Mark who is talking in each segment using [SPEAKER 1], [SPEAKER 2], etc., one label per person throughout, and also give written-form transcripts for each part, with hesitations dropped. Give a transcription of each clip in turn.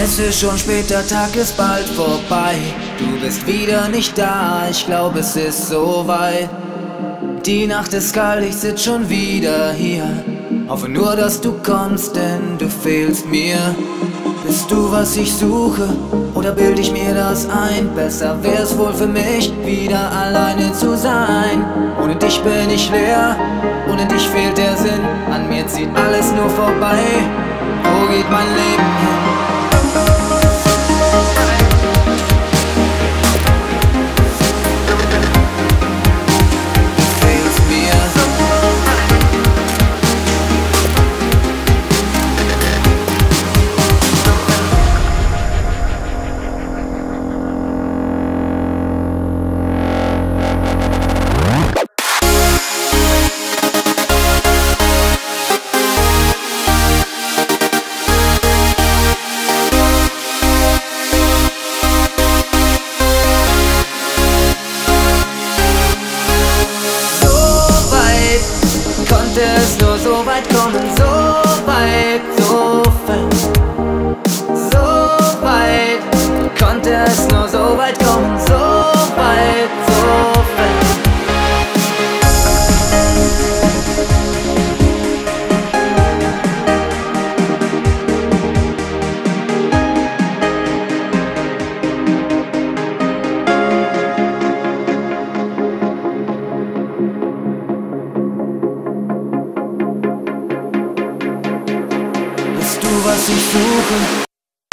[SPEAKER 1] Es ist schon spät, der Tag ist bald vorbei. Du bist wieder nicht da, ich glaube es ist soweit. Die Nacht ist kalt, ich sitz schon wieder hier. Hoffe nur, dass du kommst, denn du fehlst mir. Bist du, was ich suche, oder bild ich mir das ein? Besser wär's wohl für mich, wieder alleine zu sein. Ohne dich bin ich leer, ohne dich fehlt der Sinn. An mir zieht alles nur vorbei, wo geht mein Leben hin? Es nur so weit kommen, so weit, so fest. So weit, konnte es nur so weit kommen, so weit, so fest. Was ich suche.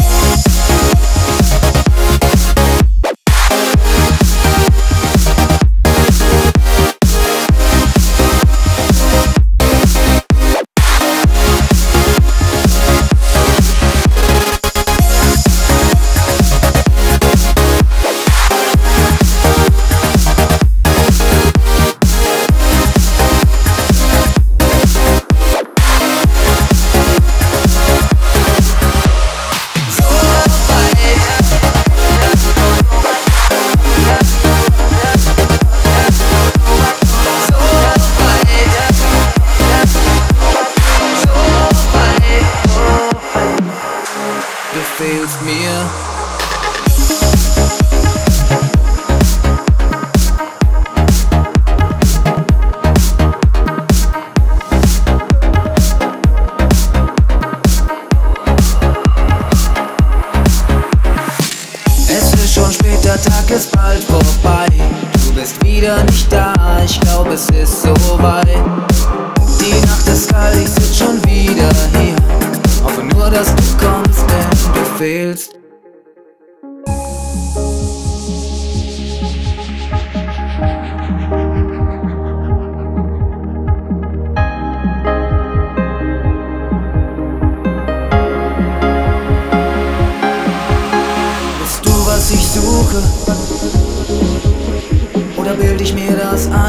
[SPEAKER 1] Du fehlst mir. Es ist schon spät, der Tag ist bald vorbei. Du bist wieder nicht da, ich glaube es ist soweit. Die Nacht ist kalt, ich sitz schon wieder hier. Hoffe nur, dass du kommst, denn du fehlst. Bist du, was ich suche, oder bild ich mir das ein?